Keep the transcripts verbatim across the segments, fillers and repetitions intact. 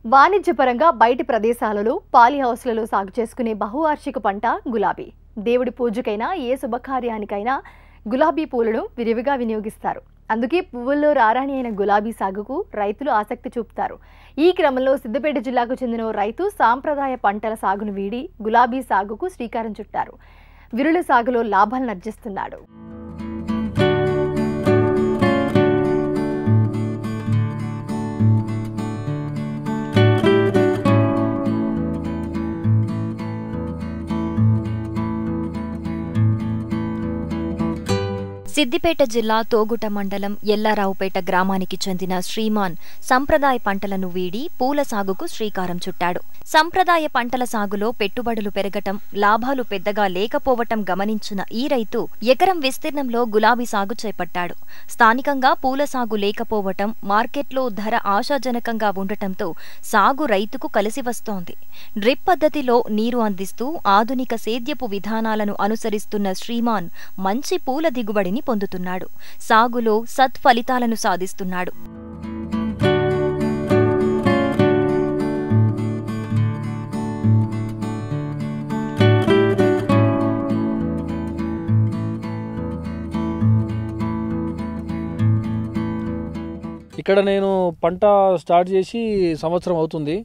వాణిజ్యపరంగా బయటి ప్రదేశాలలో పాలి హౌస్లలో సాగు చేసుకునే బహువార్షిక పంట గులాబీ. దేవుడి పూజకైనా ఏ శుభకార్యానికైనా గులాబీ పూలను విరివిగా వినియోగిస్తారు. అందుకే పువ్వుల్లో రారాణి అయిన గులాబీ సాగుకు రైతులు ఆసక్తి చూపుతారు. ఈ క్రమంలో సిద్దిపేట జిల్లాకు చెందిన రైతు సాంప్రదాయ పంటల సాగును వీడి గులాబీ సాగుకు శ్రీకారం చుట్టారు. విరుల సాగులో లాభాలను ఆర్జిస్తున్నాడు. సిద్దిపేట జిల్లా తోగుట మండలం ఎల్లారావుపేట గ్రామానికి చెందిన శ్రీమాన్ సంప్రదాయ పంటలను వీడి పూల సాగుకు శ్రీకారం చుట్టాడు. సంప్రదాయ పంటల సాగులో పెట్టుబడులు పెరగటం, లాభాలు పెద్దగా లేకపోవటం గమనించిన ఈ రైతు ఎకరం విస్తీర్ణంలో గులాబీ సాగు చేపట్టాడు. స్థానికంగా పూల సాగు లేకపోవటం, మార్కెట్లో ధర ఆశాజనకంగా ఉండటంతో సాగు రైతుకు కలిసి వస్తోంది. డ్రిప్ పద్ధతిలో నీరు అందిస్తూ ఆధునిక సేద్యపు విధానాలను అనుసరిస్తున్న శ్రీమాన్ మంచి పూల దిగుబడిని పొందుతున్నాడు. సాగులో సత్ఫలితాలను సాధిస్తున్నాడు. ఇక్కడ నేను పంట స్టార్ట్ చేసి సంవత్సరం అవుతుంది.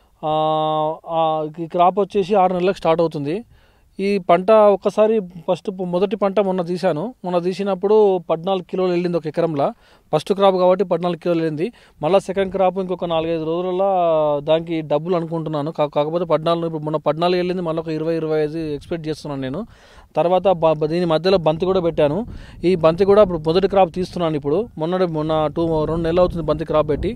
ఈ క్రాప్ వచ్చేసి ఆరు నెలలకు స్టార్ట్ అవుతుంది. ఈ పంట ఒక్కసారి ఫస్ట్ మొదటి పంట మొన్న తీశాను. మొన్న తీసినప్పుడు పద్నాలుగు కిలోలు వెళ్ళింది ఒక ఎకరంలో. ఫస్ట్ క్రాప్ కాబట్టి పద్నాలుగు కిలోలు వెళ్ళింది. మళ్ళీ సెకండ్ క్రాప్ ఇంకొక నాలుగైదు రోజులలో దానికి డబ్బులు అనుకుంటున్నాను. కాకపోతే పద్నాలుగు ఇప్పుడు మొన్న పద్నాలుగు వెళ్ళింది, మళ్ళీ ఒక ఇరవై ఇరవై ఐదు ఎక్స్పెక్ట్ చేస్తున్నాను నేను. తర్వాత దీని మధ్యలో బంతి కూడా పెట్టాను. ఈ బంతి కూడా ఇప్పుడు మొదటి క్రాప్ తీస్తున్నాను. ఇప్పుడు మొన్న మొన్న టూ రెండు నెలలు అవుతుంది బంతి క్రాప్ పెట్టి.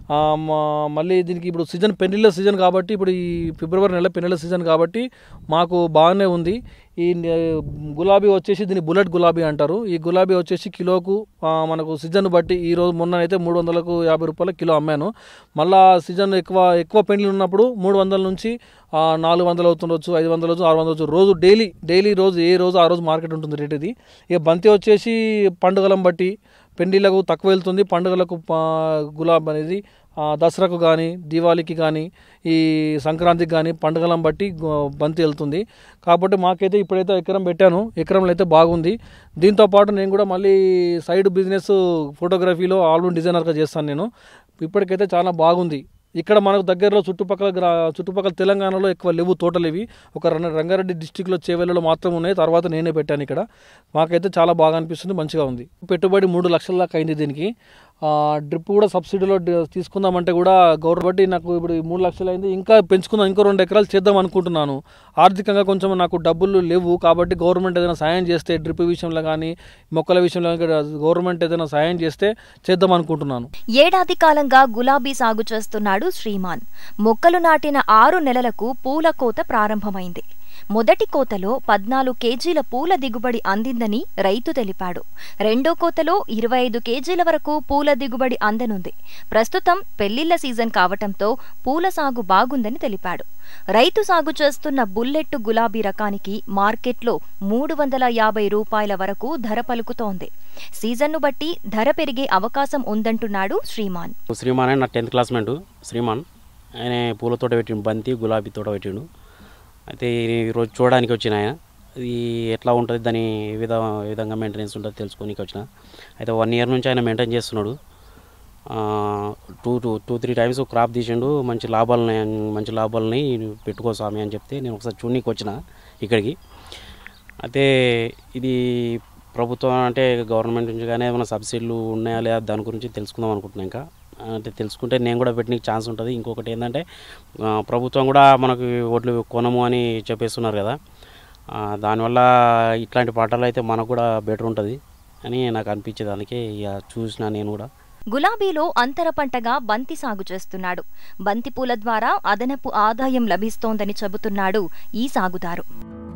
మళ్ళీ దీనికి ఇప్పుడు సీజన్ పెళ్ళిళ్ళ సీజన్ కాబట్టి, ఇప్పుడు ఈ ఫిబ్రవరి నెల పెళ్ళిళ్ళ సీజన్ కాబట్టి మాకు బాగానే ఉంది. ఈ గులాబీ వచ్చేసి దీన్ని బుల్లెట్ గులాబీ అంటారు. ఈ గులాబీ వచ్చేసి కిలోకు మనకు సీజన్ బట్టి ఈరోజు మొన్న అయితే మూడు వందలకు యాభై రూపాయల కిలో అమ్మాను. మళ్ళీ సీజన్ ఎక్కువ ఎక్కువ పెళ్ళి ఉన్నప్పుడు మూడు వందల నుంచి నాలుగు వందలు అవుతుండొచ్చు, ఐదు వందలు వచ్చు, ఆరు వందలు వచ్చు. రోజు డైలీ డైలీ రోజు ఏ రోజు ఆ రోజు మార్కెట్ ఉంటుంది రేట్ ఇది. ఇక బంతి వచ్చేసి పండుగలను బట్టి పెండిలకు తక్కువ వెళ్తుంది. పండుగలకు గులాబ్ అనేది దసరాకు కానీ, దీవాళికి కానీ, ఈ సంక్రాంతికి కానీ పండుగలను బట్టి బంతి వెళ్తుంది. కాబట్టి మాకైతే ఇప్పుడైతే ఎకరం పెట్టాను. ఎకరంలో అయితే బాగుంది. దీంతోపాటు నేను కూడా మళ్ళీ సైడ్ బిజినెస్ ఫోటోగ్రఫీలో ఆల్బమ్ డిజైనర్గా చేస్తాను నేను. ఇప్పటికైతే చాలా బాగుంది. ఇక్కడ మనకు దగ్గరలో చుట్టుపక్కల గ్రా చుట్టుపక్కల తెలంగాణలో ఎక్కువ లేవు తోటలు. ఇవి ఒక రంగారెడ్డి డిస్టిక్లో చేవెళ్ళలో మాత్రం ఉన్నాయి. తర్వాత నేనే పెట్టాను ఇక్కడ. మాకైతే చాలా బాగా అనిపిస్తుంది, మంచిగా ఉంది. పెట్టుబడి మూడు లక్షల దాకా అయింది దీనికి. డ్రిప్ కూడా సబ్సిడీలో తీసుకుందామంటే కూడా గవర్నమెంట్ నాకు ఇప్పుడు మూడు లక్షలు అయింది. ఇంకా పెంచుకుందాం, ఇంకో రెండు ఎకరాలు చేద్దాం అనుకుంటున్నాను. ఆర్థికంగా కొంచెం నాకు డబ్బులు లేవు కాబట్టి గవర్నమెంట్ ఏదైనా సాయం చేస్తే, డ్రిప్ విషయంలో కానీ మొక్కల విషయంలో గవర్నమెంట్ ఏదైనా సాయం చేస్తే చేద్దాం అనుకుంటున్నాను. ఏడాది కాలంగా గులాబీ సాగు చేస్తున్నాడు శ్రీమాన్. మొక్కలు నాటిన ఆరు నెలలకు పూల కోత ప్రారంభమైంది. మొదటి కోతలో పద్నాలుగు కేజీల పూల దిగుబడి అందిందని రైతు తెలిపాడు. రెండో కోతలో ఇరవై ఐదు కేజీల వరకు పూల దిగుబడి అందనుంది. ప్రస్తుతం పెళ్లిళ్ల సీజన్ కావటంతో పూల సాగు బాగుందని తెలిపాడు. రైతు సాగు చేస్తున్న బుల్లెట్టు గులాబీ రకానికి మార్కెట్లో మూడు వందల యాభై రూపాయల వరకు ధర పలుకుతోంది. సీజన్ను బట్టి ధర పెరిగే అవకాశం ఉందంటున్నాడు శ్రీమాన్. శ్రీమాన్ నా టెన్త్ క్లాస్మేట్ శ్రీమాన్. ఆయన పూల తోట పెట్టిండు, బంతి గులాబీ తోట పెట్టిండు. అయితే ఈరోజు చూడడానికి వచ్చిన ఆయన, ఇది ఎట్లా ఉంటుంది, దాని విధ విధంగా మెయింటెనెన్స్ ఉంటుంది తెలుసుకోనికి వచ్చిన. అయితే వన్ ఇయర్ నుంచి ఆయన మెయింటైన్ చేస్తున్నాడు. Two two two three times crop తీసిండు. మంచి లాభాలని మంచి లాభాలని పెట్టుకో స్వామి అని చెప్తే నేను ఒకసారి చూడడానికి వచ్చిన ఇక్కడికి. అయితే ఇది ప్రభుత్వం అంటే గవర్నమెంట్ నుంచి కానీ ఏమైనా సబ్సిడీలు ఉన్నాయా లేదా దాని గురించి తెలుసుకుందాం అనుకుంటున్నాను. ఇంకా అంటే తెలుసుకుంటే నేను కూడా పెట్టడానికి ఛాన్స్ ఉంటుంది. ఇంకొకటి ఏంటంటే ప్రభుత్వం కూడా మనకు ఓట్లు కొనము అని చెప్పేస్తున్నారు కదా, దానివల్ల ఇట్లాంటి పంటలు అయితే మనకు కూడా బెటర్ ఉంటుంది అని నాకు అనిపించేది. అందుకే ఇక చూసిన నేను కూడా. గులాబీలో అంతర పంటగా బంతి సాగు చేస్తున్నాడు. బంతి పూల ద్వారా అదనపు ఆదాయం లభిస్తోందని చెబుతున్నాడు ఈ సాగుదారు.